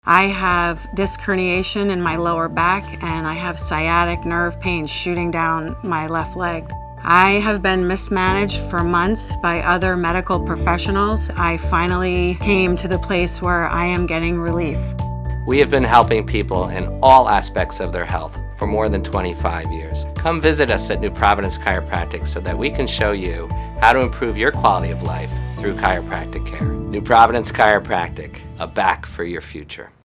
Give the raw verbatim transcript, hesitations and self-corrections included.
I have disc herniation in my lower back, and I have sciatic nerve pain shooting down my left leg. I have been mismanaged for months by other medical professionals. I finally came to the place where I am getting relief. We have been helping people in all aspects of their health for more than twenty-five years. Come visit us at New Providence Chiropractic so that we can show you how to improve your quality of life through chiropractic care. New Providence Chiropractic, a back for your future.